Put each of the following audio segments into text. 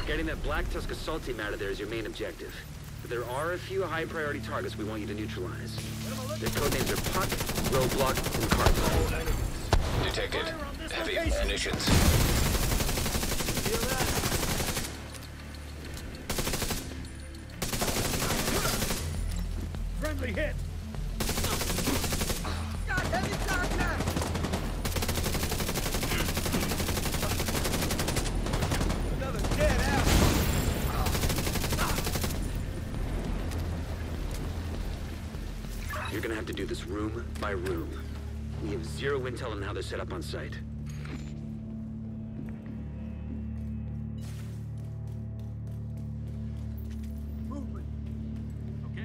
Getting that Black Tusk assault team out of there is your main objective. But there are a few high-priority targets we want you to neutralize. Their codenames are Puck, Roadblock, and Carbide. Detected. Heavy munitions. Feel that? Friendly hit! Got heavy contact! Another dead out! You're gonna have to do this room by room. We have zero intel on how they're set up on site. Movement! Okay.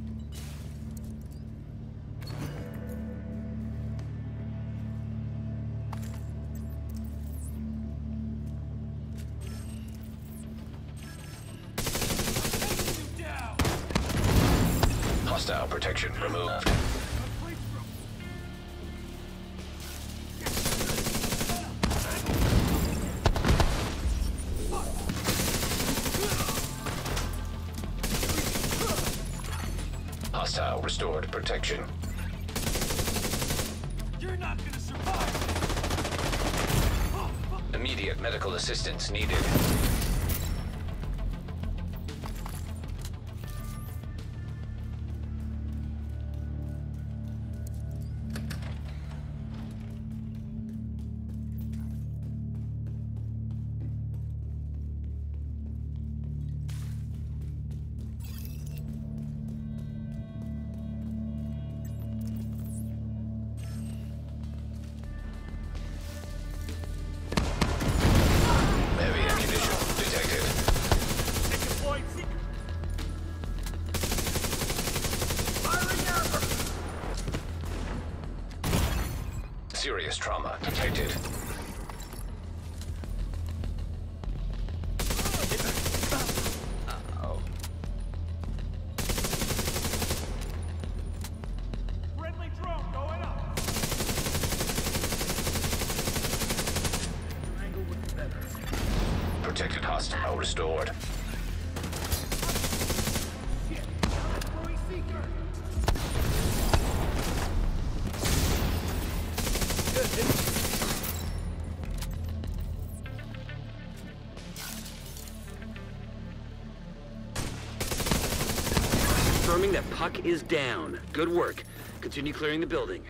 Down! Hostile protection removed. Hostile restored protection. You're not gonna survive! Immediate medical assistance needed. Heavy ammunition detected. Take a point! Serious trauma detected. Friendly drone going up! Your angle would be better. Protected hostile restored. Shit! Throwing seeker! Good hit. Confirming that Puck is down. Good work. Continue clearing the building.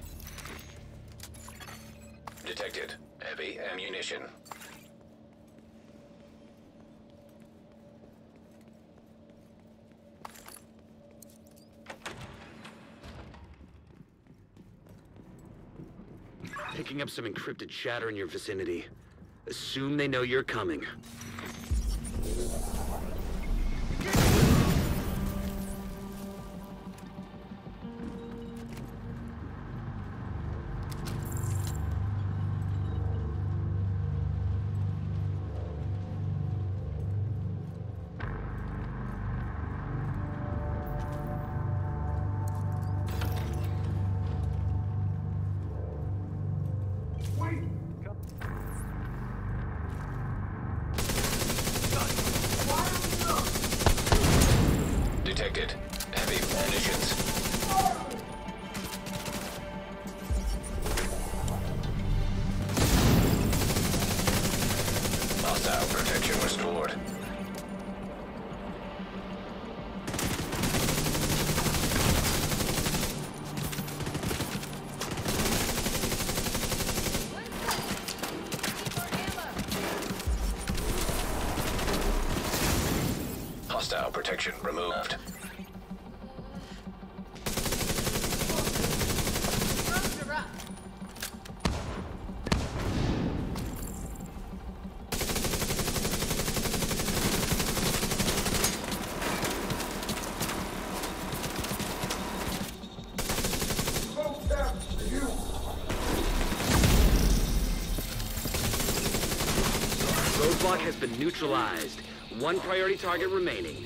Detected. Heavy ammunition. Picking up some encrypted chatter in your vicinity. Assume they know you're coming. Detected. Heavy munitions. Hostile protection restored. Hostile protection removed. Roadblock has been neutralized. One priority target remaining.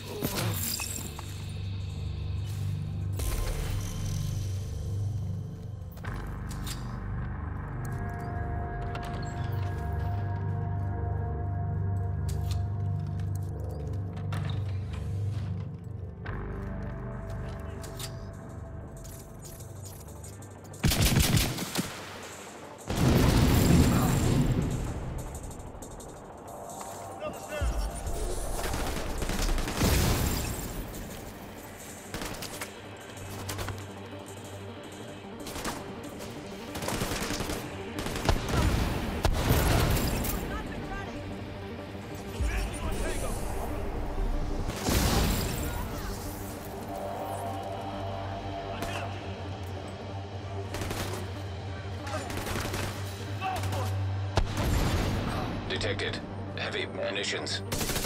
Detected. Heavy munitions.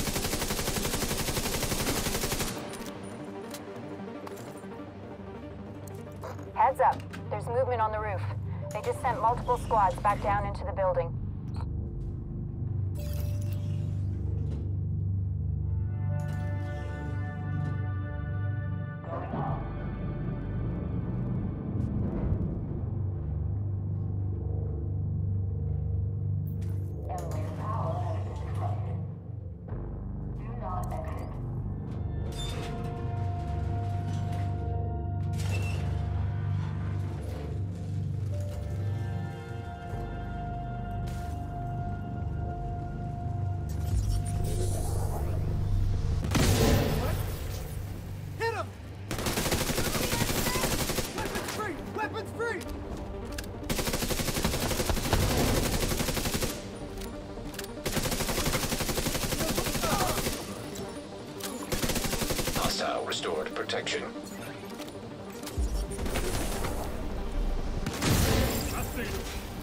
Heads up. There's movement on the roof. They just sent multiple squads back down into the building. Hit him! Weapons free! Weapons free! Hostile restored protection. I see you.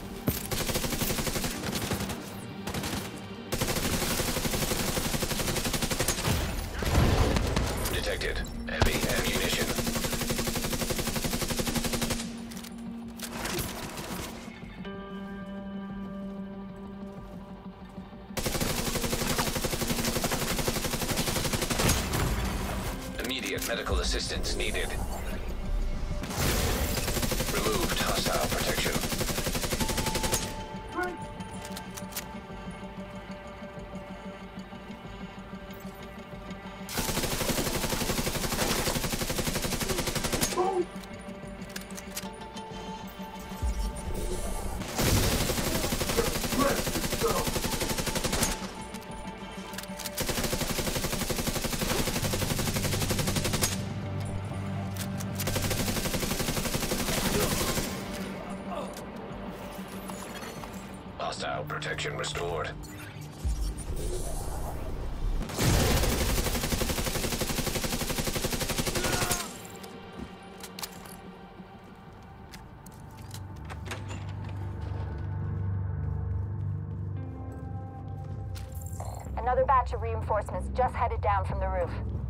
Detected. Heavy ammunition. Immediate medical assistance needed. Removed hostile protection. Hostile protection restored. Another batch of reinforcements just headed down from the roof.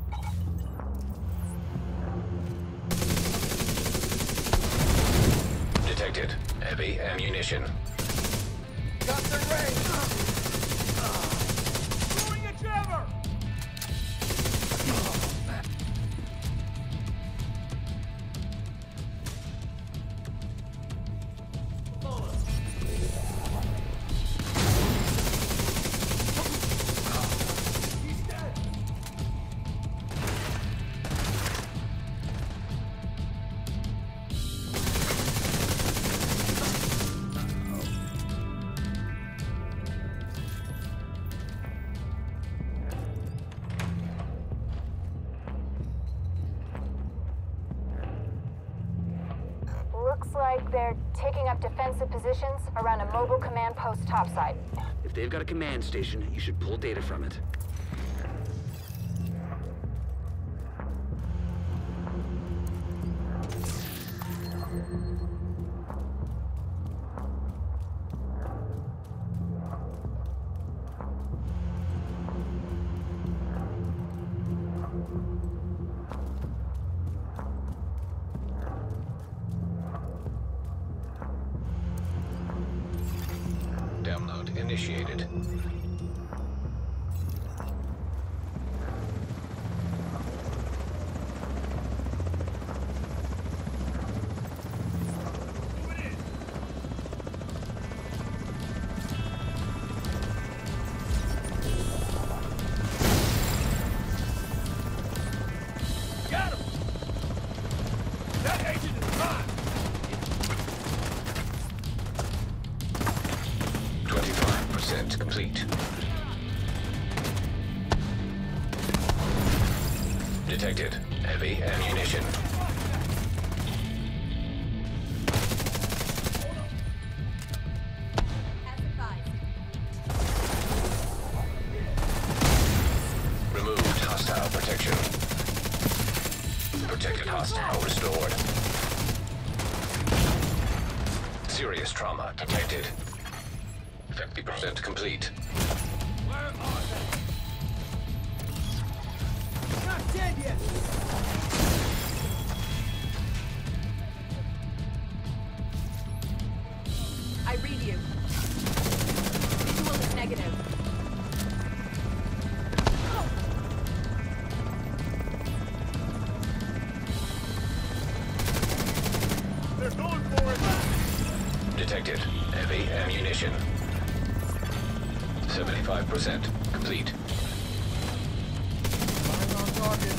Detected. Heavy ammunition. Got the range! Throwing a jabber! He's dead! Looks like they're taking up defensive positions around a mobile command post topside. If they've got a command station, you should pull data from it. Download initiated. Move it in! Got him! That agent is mine! 25% complete. Detected. Heavy ammunition. Removed hostile protection. Protected hostile restored. Serious trauma detected. 50% complete. Where are they? Not dead yet! I read you. Visual is negative. They're going for it! Detected. Heavy ammunition. 75% complete. Fire on target.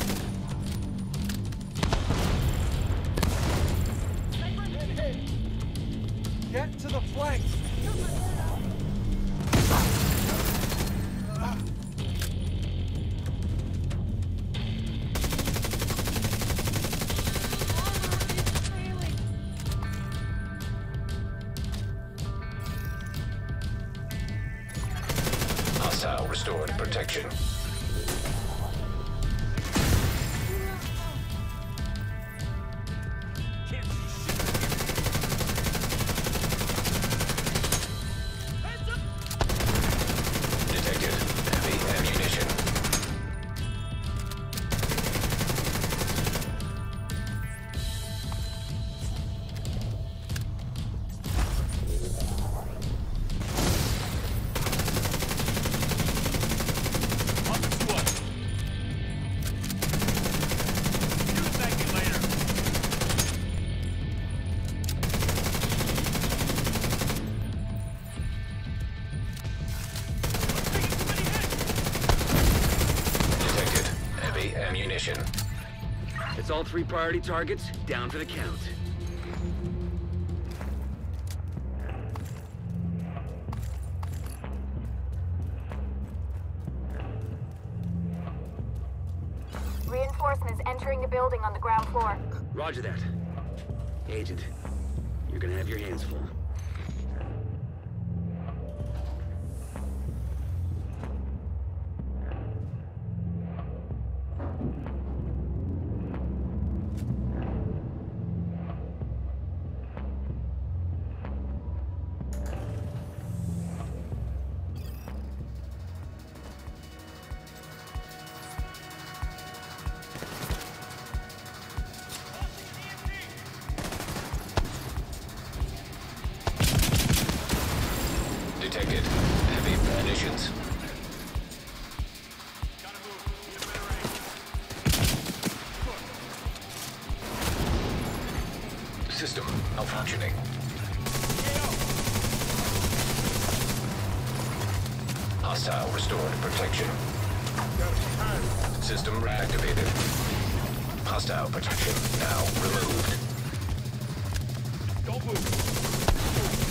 Get to the flanks! Hostile restored protection. Can't see shit! Heads up! Detected. Heavy ammunition. On the squad! You thank you later! Taking too many hits! Detected. Heavy ammunition. It's all 3 priority targets, down for the count. Reinforcements entering the building on the ground floor. Roger that. Agent, you're gonna have your hands full. Detected. Heavy munitions. Gotta move. Need a better aim. System malfunctioning. Hostile restored protection. System reactivated. Hostile protection now removed. Don't move.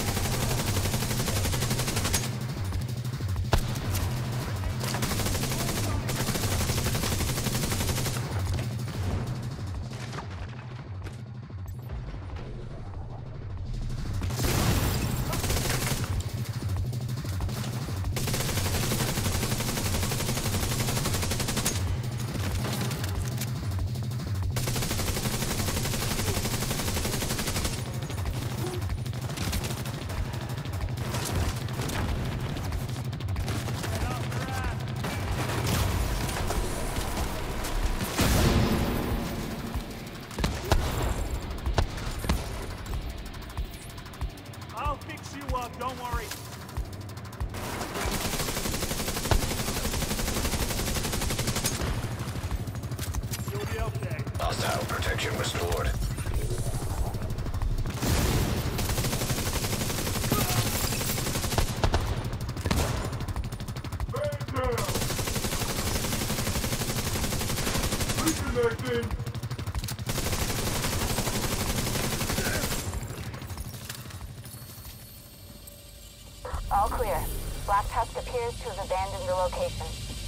I'll fix you up, don't worry. You'll be okay. Hostile protection restored. All clear. Black Tusk appears to have abandoned the location.